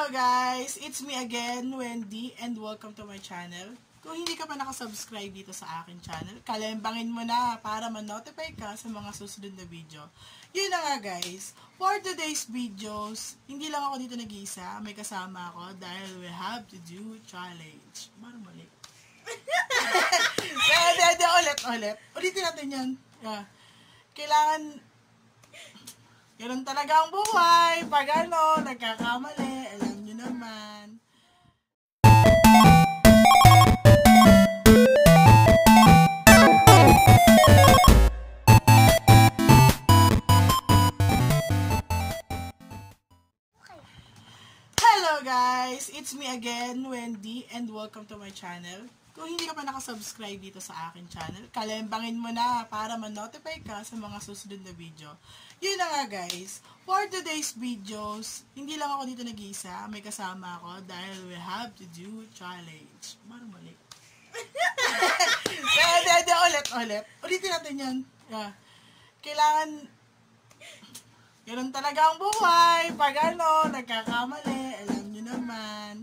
Hello guys! It's me again, Wendy, and welcome to my channel. Kung hindi ka pa nakasubscribe dito sa akin channel, kalembangin mo na para ma-notify ka sa mga susunod na video. Yun na nga guys, for today's videos, hindi lang ako dito nag-iisa, may kasama ako dahil we have to do challenge. Parang mali. Ulit. Ulitin natin yan. Kailangan... Ganun talaga ang buhay. Pag ano, nagkakamali, alam nyo naman. Hello guys! It's me again, Wendy, and welcome to my channel. Kung hindi ka pa nakasubscribe dito sa akin channel, kalembangin mo na para ma-notify ka sa mga susunod na video. Yun na nga guys, for today's videos, hindi lang ako dito nag-iisa, may kasama ako dahil we have to do challenge. Parang mali. Ulit. Ulitin natin yan. Kailangan, ganun talaga ang buhay. Pag ano, nagkakamali, alam nyo naman.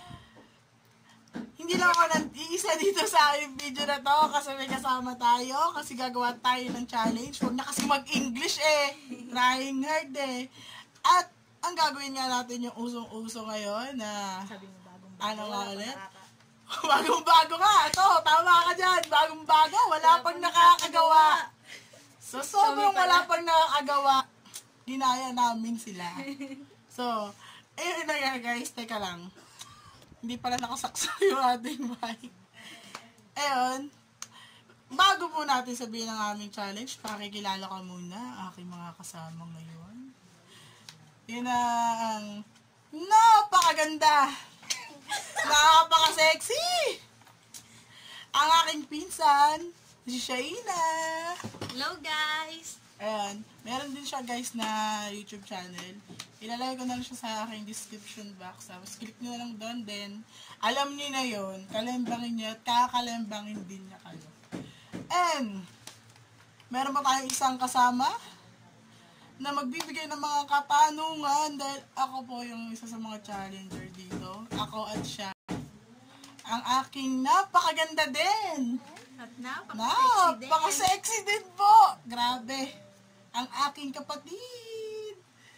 Hindi lang ako iisa dito sa video na to kasi may kasama tayo kasi gagawa tayo ng challenge. Huwag na kasi mag-English trying hard At ang gagawin nga natin yung usong-uso ngayon na sabi mo bagong-bago. Ano nga ulit? Bagong-bago nga. Ito, tama ka dyan. Bagong-bago. Wala pang nakakagawa. So, sobrang wala pang nakakagawa. Ginaya namin sila. So, ayun na nga guys. Teka lang. Hindi pala nakasaksak yung ating mic. Ayun. Bago po natin sabihin ang aming challenge, pakikilala ka muna aking mga kasama ngayon. Yun ang napakaganda! Napaka-sexy! Ang aking pinsan, si Shaina. Hello guys! Ayan. Meron din siya guys na YouTube channel. Ilalagay ko na lang siya sa aking description box. Tapos click nyo na lang doon din. Alam nyo na yun. Kalembangin nyo at kakalembangin din niya kayo. And, meron pa tayong isang kasama na magbibigay ng mga katanungan dahil ako po yung isa sa mga challenger dito. Ako at siya. Ang aking napakaganda din. At napaka-sexy din po. Grabe. Ang aking kapatid.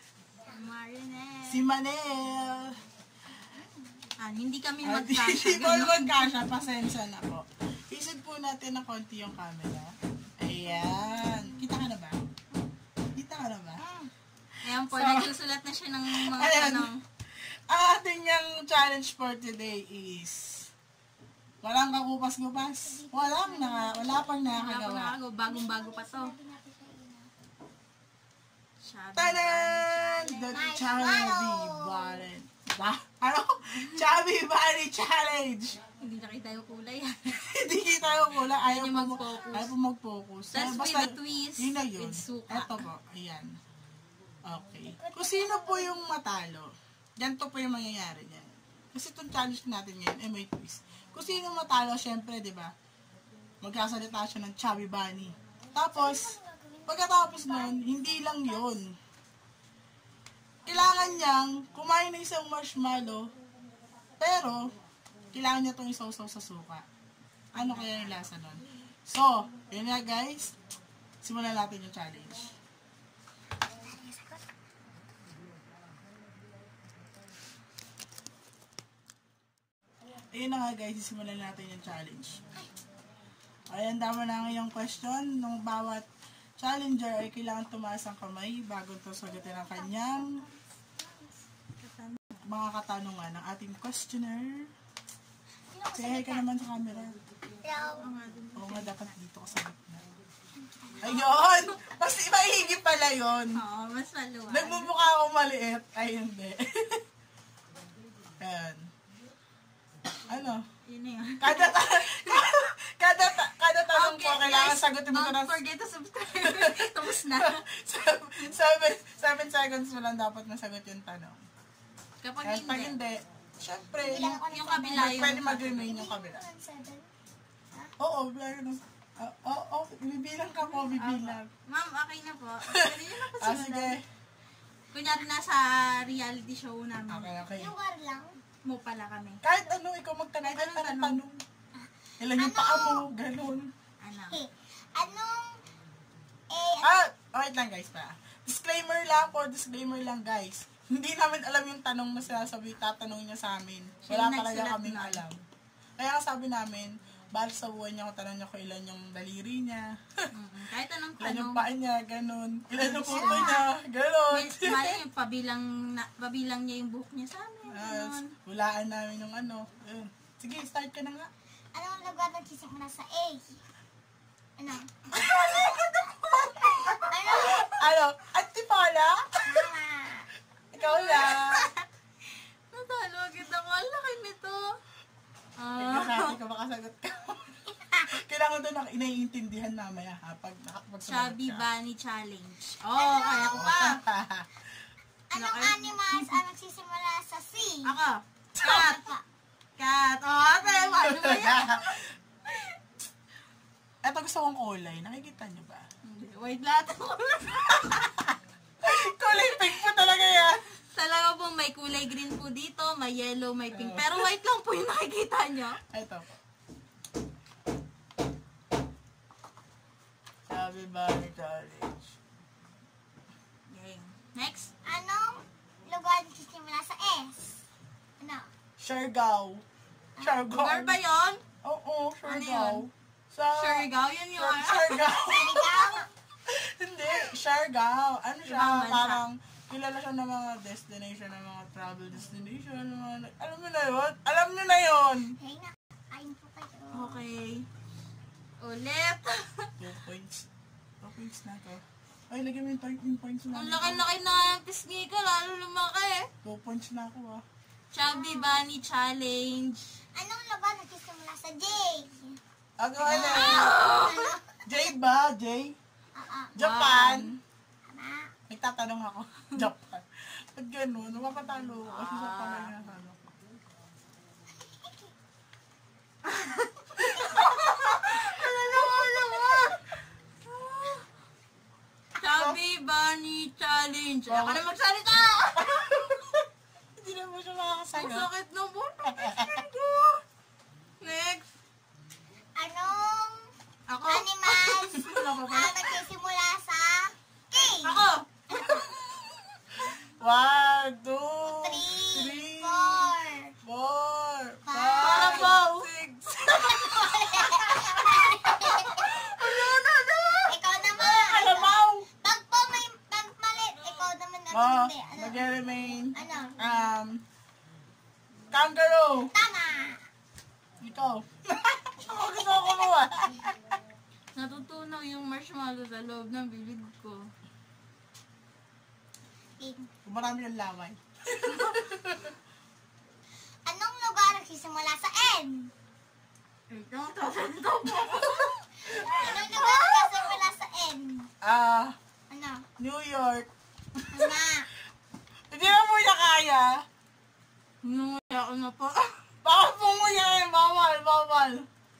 Si Manel. Hindi kami magkasya. Hindi po magkasya. Pasensya na po. Isip po natin ng konti yung camera. Ayan. Kita ka na ba? Ayan po, nagsusulat na siya ng mga tanong. Ang ating yung challenge for today is walang kakupas-kupas. Wala pang nakakagawa. Bagong-bago pa to. Tadan! The Chubby Bunny. Chubby Bunny Challenge! Hindi nakita yung kulay. Hindi kita yung kulay. Ayaw mag-focus. po mag-focus. That's with a twist. Yun na yun. With suka. Eto po. Ayan. Okay. Kung sino po yung matalo, ganito po yung mangyayari niyan. Kasi itong challenge natin ngayon, may twist. Kung sino matalo, syempre, di ba? Magkasalita siya ng Chubby Bunny. Tapos, pagkatapos nun, hindi lang yun. Kailangan niyang kumain ng isang marshmallow, pero, kailangan niya itong isawsaw sa suka. Ano kaya yung lasa nun? So, yun nga guys, simulan natin yung challenge. Ayun na nga guys, simulan natin yung challenge. Ayan, dama na ngayong question. Nung bawat challenger ay kailangan tumaas ang kamay bago ito sagutin ang kanyang mga katanungan ng ating questioner. Say hi ka naman sa camera. Oo nga, dapat dito ka sa gitna. Ayun! Mas maihigit pala yun. Oo, mas maluwag. Nagmumukha ako maliit. Ay, hindi. Ayan. Ano? Yun na yun. Kada tanong po, kailangan sagutin mo Don't forget to subscribe. Tapos na. 7 seconds mo lang dapat masagot yung tanong. Kapag hindi, syempre, yung kabila yun. Pwede mag-remain yung kabila. Oo, bibilang ka po, bibilang. Ma'am, okay na po. Pwede nyo na po Sige. Kunyari nasa reality show namin. Okay. Lugar lang. Mo pala kami. Kahit ano, ikaw magtanong. Kahit anong tanong. Ilan yung paa mo, ganun. Ano? Anong, Wait lang guys pa. Disclaimer lang guys. Hindi namin alam yung tanong na tatanong niya sa amin. Wala talaga kaming alam. Kaya sabi namin, balik sa buhay niya, kung tanong niya kung ilan yung daliri niya. Kahit anong Ilan yung tanong. paa niya, ganun. Ilan yung puto niya, ganun. Mali yung pabilang niya yung buhok niya sa amin. Ganun. Hulaan namin yung ano. Ayun. Sige, start ka na nga. anong lugar nagsisimula sa A? Ano? Ano? Antipala? Tama. Ikaw lang. Natalo agad ako. Ang laki nito. Hindi ka makasagot ka. Kailangan doon ang inaiintindihan mamaya ha, pag nakakapagsagot Chubby ka. Bunny Challenge. Kaya ko pa. Anong animals ang nagsisimula sa C? Ako. Cat. Cat. Ate, ano ba yan? Eto gusto kong kulay. Nakikita niyo ba? Wait, lahat ako. Kulay pink po talaga yan. Talaga po, may kulay green po dito, may yellow, may pink. Pero white lang po yung nakikita nyo. Ito po. Chubby Bunny Challenge. Okay. Next. Anong lugar nagsisimula sa S? Ano? Siargao. Siargao. Lugar ba yun? Oo, Siargao. Ano Sa... Surigao, yun yun. Siargao. Ikaw? Hindi, Siargao. Ano siya? Ibang bansa. Parang kilala siya ng mga destination, ng mga travel destination, ng mga... Alam mo na yun? Alam nyo na yun! Hey na, kain po kayo. Okay. Ulit. 2 points. 2 points na to. Ay, lagyan mo yung 13 points na. Ang laki-laki na ang pisngi ko, lalo lumaki. 2 points na ako ah. Chubby Bunny Challenge. Anong lugar nagsisimula sa J? Ako ano? Ano? Jade ba? Jay? Japan? Tama. Nagtatanong ako. Japan. At gano'n, mapapatalo ko. Kasi sa pala yung nasalo ko. Chubby Bunny Challenge. Ako na magsalita! Hindi na mo siya makakasagot. Ang sakit ng buto. Next. Anong Ako. animals Wala pa ba? ang nagsisimula sa K? Ako. 1, 2, 3, 4. 4, Parang wow. 5, 6. Ikaw naman. Alamaw! Pag po may pagpalit, ikaw naman Oh, natin. Ano? mag-remain. Ano? Kangaroo. Tama. Ikaw. Ako gusto ko kumuha. Natutunaw yung marshmallow sa loob ng bibig ko. Kung marami yung laway. Anong lugar nagsisimula sa N? Ito, tatanto po. Anong lugar nagsisimula sa N? Ano? New York. Tama. Hindi na mo niya kaya. Nungaya ko na po. Bakit mo mo yan? Bawal, bawal.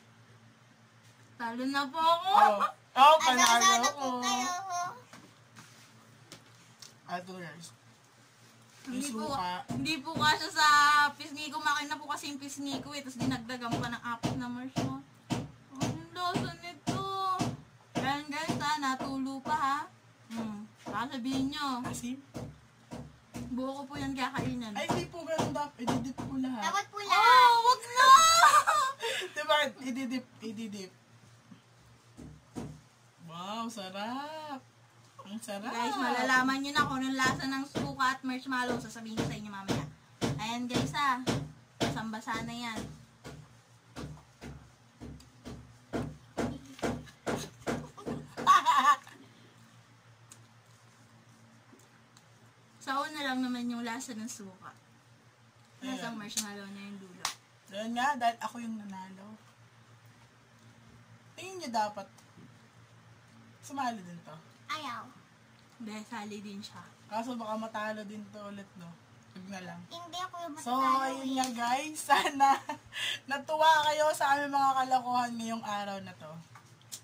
Talo na po ako. Panalo Ano ko. po kayo? Ito guys. Hindi po, Suka. hindi po kasya sa pisngi ko. Makin na po kasi yung pisngi ko eh. Tapos dinagdagan pa ng 4 na marshmallow. Ang lasa nito. Ayan guys ha, natulo pa ha. Baka sabihin nyo, Asim? buo ko po yan kakainan. Ay, hindi po ganun dapat. Ididip po lahat. Dapat pula. Oh, wag na! Diba? Ididip. Wow, sarap. Ang sarap. Guys, malalaman nyo na kung anong lasa ng suka at marshmallow. Sasabihin ko sa inyo mamaya. Ayan guys ha. Basang-basa na yan. Sa una lang naman yung lasa ng suka. Lasang marshmallow na yung dulo. Doon nga, dahil ako yung nanalo. Tingin niyo dapat sumali din to. Ayaw. Dahil sali din siya. Kaso baka matalo din to ulit, no? Huwag na lang. Hindi ako yung So, matatalo. ayun nga guys. Sana natuwa kayo sa aming mga kalokohan ngayong araw na to.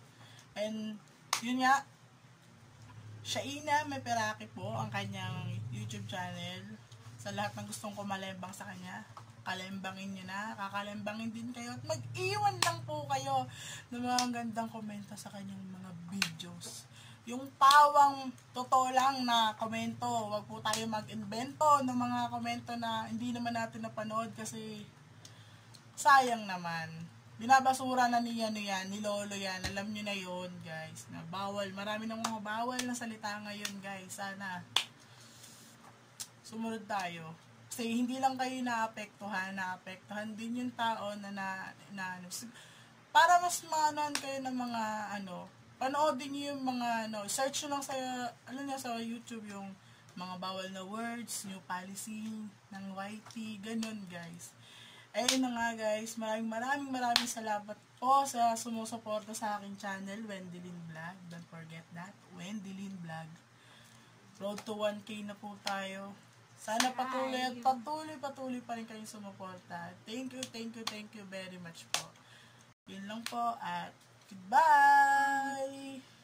And, yun nga, shaina meperaque po ang kanyang YouTube channel. Sa lahat ng gustong kumalembang sa kanya, kalembangin nyo na, kakalembangin din kayo. At mag-iwan lang po kayo ng mga gandang komento sa kanyang mga videos. Yung pawang totoo lang na komento, wag po tayo mag-invento ng mga komento na hindi naman natin napanood kasi sayang naman. Binabasura na niya yan, ni Lolo yan. Alam nyo na yun, guys. Na bawal. Marami ng mga bawal na salita ngayon, guys. Sana sumunod tayo. Kasi hindi lang kayo naapektuhan din yung tao na para mas maanon kayo ng mga panoodin niyo yung mga search nyo lang sa YouTube yung mga bawal na words, new policy ng YT, ganun guys. Ayun na nga guys, maraming salamat po sa sumusuporta sa aking channel, Wendy Lin Vlog. Don't forget that, Wendy Lin Vlog. Road to 1K na po tayo. Sana patuloy pa rin kayong sumuporta. Thank you very much po. Yun lang po at goodbye!